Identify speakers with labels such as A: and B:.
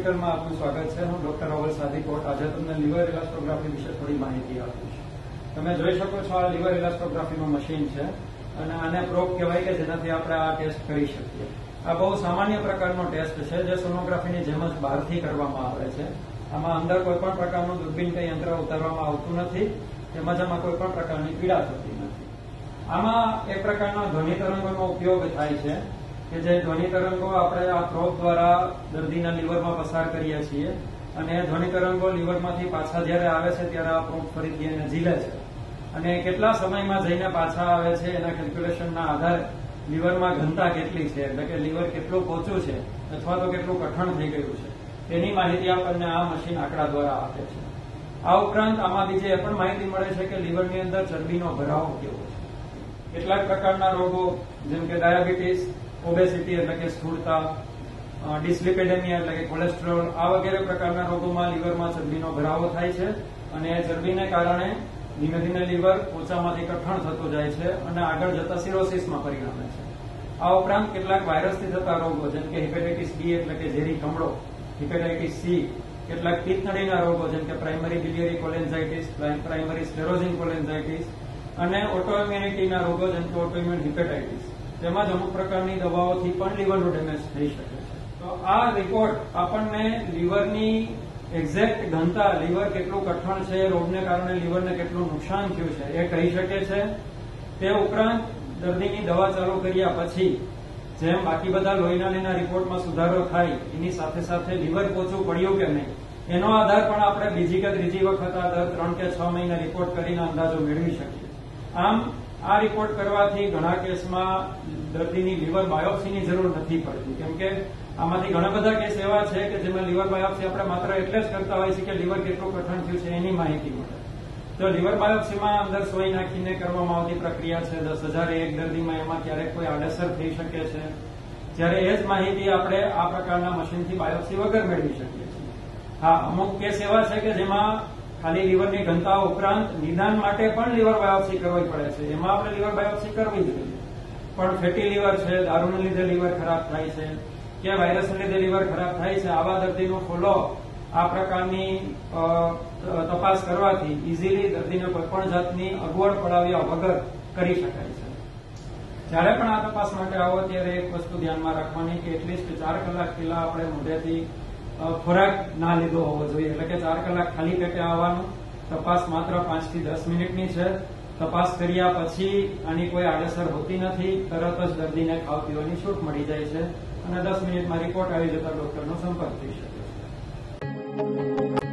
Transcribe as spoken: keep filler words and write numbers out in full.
A: હોસ્પિટલમાં આપનું સ્વાગત છે। હું ડોક્ટર અવલ સાદીકોટ આજે તમને લીવર ઇલાસ્ટોગ્રાફી વિશે થોડી માહિતી આપીશ। તમે જોઈ શકો છો આ લીવર ઇલાસ્ટોગ્રાફીનું મશીન છે અને આને પ્રોબ કહેવાય કે જેનાથી આપણે આ ટેસ્ટ કરી શકીએ। આ બહુ સામાન્ય પ્રકારનો ટેસ્ટ છે જે સોનોગ્રાફીની જેમ જ બહારથી કરવામાં આવે છે। આમાં અંદર કોઈ પણ પ્રકારનું દૂરબીન કે યંત્ર ઉતારવામાં આવતું નથી, તેમજ આમાં કોઈ પણ પ્રકારની પીડા થતી નથી। આમાં એક પ્રકારના ધ્વનિ તરંગોનો ઉપયોગ થાય છે કે જે ધ્વનિ તરંગો આપણે આ પ્રોબ દ્વારા દર્દીના લીવરમાં પસાર કરીએ છીએ અને ધ્વનિ તરંગો લીવરમાંથી પાછા જ્યારે આવે છે ત્યારે આ પ્રોબ ફરીથી એને ઝીલે છે અને કેટલા સમયમાં જઈને પાછા આવે છે એના કેલ્ક્યુલેશનના આધારે લીવરમાં ઘનતા કેટલી છે, એટલે કે લીવર કેટલું પોચું છે અથવા તો કેટલું કઠણ થઈ ગયું છે તેની માહિતી આપણને આ મશીન આંકડા દ્વારા આપે છે। આ ઉપરાંત આમાં બીજી એ પણ માહિતી મળે છે કે લીવરની અંદર ચરબીનો ભરાવો કેવો છે। કેટલાક પ્રકારના રોગો જેમ કે ડાયાબિટીસ, ઓબેસિટી એટલે કે સ્થૂળતા, ડિસ્લિપિડેમિયા એટલે કે કોલેસ્ટ્રોલ, આ વગેરે પ્રકારના રોગોમાં લીવરમાં ચરબીનો ભરાવો થાય છે અને ચરબીને કારણે ધીમે ધીમે લીવર પોચામાંથી કઠણ થતું જાય છે અને આગળ જતા સિરોસિસમાં પરિણમે છે। આ ઉપરાંત કેટલાક વાયરસથી થતા રોગો જેમ કે હિપેટાઇટિસ બી એટલે કે ઝેરી કમળો, હિપેટાઇટિસ સી, કેટલાક પિત્તનળીના રોગો જેમ કે primary biliary cholangitis, primary sclerosing cholangitis અને ઓટોઇમ્યુનિટીના રોગો જેમ કે ઓટોઇમ્યુન હિપેટાઇટિસ, તેમજ અમુક પ્રકારની દવાઓથી પણ લીવરનું ડેમેજ થઈ શકે છે। તો આ રિપોર્ટ આપણને લીવરની એક્ઝેક્ટ ઘનતા, લીવર કેટલું કઠણ છે, રોગને કારણે લીવરને કેટલું નુકસાન થયું છે એ કહી શકે છે। તે ઉપરાંત દર્દીની દવા ચાલુ કર્યા પછી જેમ બાકી બધા લોહીના લીના રિપોર્ટમાં સુધારો થાય એની સાથે સાથે લીવર પોચું પડ્યું કે નહીં એનો આધાર પણ આપણે બીજી કે ત્રીજી વખત આ દર ત્રણ કે છ મહિના રિપોર્ટ કરીને અંદાજો મેળવી શકીએ। આમ આ રિપોર્ટ કરવાથી ઘણા કેસમાં દર્દીની લીવર બાયોપ્સીની જરૂર નથી પડતી, કેમ કે આમાંથી ઘણા બધા કેસ એવા છે કે જેમાં લીવર બાયોપ્સી આપણે માત્ર એટલે જ કરતા હોય છે કે લીવર કેટલું કઠણ થયું છે એની માહિતી મળે। તો લીવર બાયોપ્સીમાં અંદર સોય નાખીને કરવામાં આવતી પ્રક્રિયા છે દસ હજાર એક દર્દીમાં, એમાં ક્યારેક કોઈ આડઅસર થઈ શકે છે, જ્યારે એ જ માહિતી આપણે આ પ્રકારના મશીનથી બાયોપ્સી વગર મેળવી શકીએ છીએ। હા, અમુક કેસ એવા છે કે જેમાં ખાલી લીવરની ઘનતા ઉપરાંત નિદાન માટે પણ લીવર બાયોપ્સી કરવી પડે છે, એમાં આપણે લીવર બાયોપ્સી કરવી જોઈએ। પણ ફેટી લીવર છે, દારૂને લીધે લીવર ખરાબ થાય છે કે વાયરસને લીધે લીવર ખરાબ થાય છે, આવા દર્દીનો ફોલો આ પ્રકારની તપાસ કરવાથી ઇઝીલી દર્દીને કોઈ પણ જાતની અગવડ પડાવ્યા વગર કરી શકાય છે। જ્યારે પણ આ તપાસ માટે આવો ત્યારે એક વસ્તુ ધ્યાનમાં રાખવાની કે એટલીસ્ટ ચાર કલાક પહેલા આપણે મોઢેથી ખોરાક ના લીધો હોવો જોઈએ, એટલે કે ચાર કલાક ખાલી પેટે આવવાનું। તપાસ માત્ર પાંચ થી દસ મિનિટની છે। તપાસ કર્યા પછી આની કોઈ આડઅસર હોતી નથી, તરત જ દર્દીને ખાવા પીવાની છૂટ મળી જાય છે અને દસ મિનિટમાં રિપોર્ટ આવી જતા ડોક્ટરનો સંપર્ક થઈ શકે છે।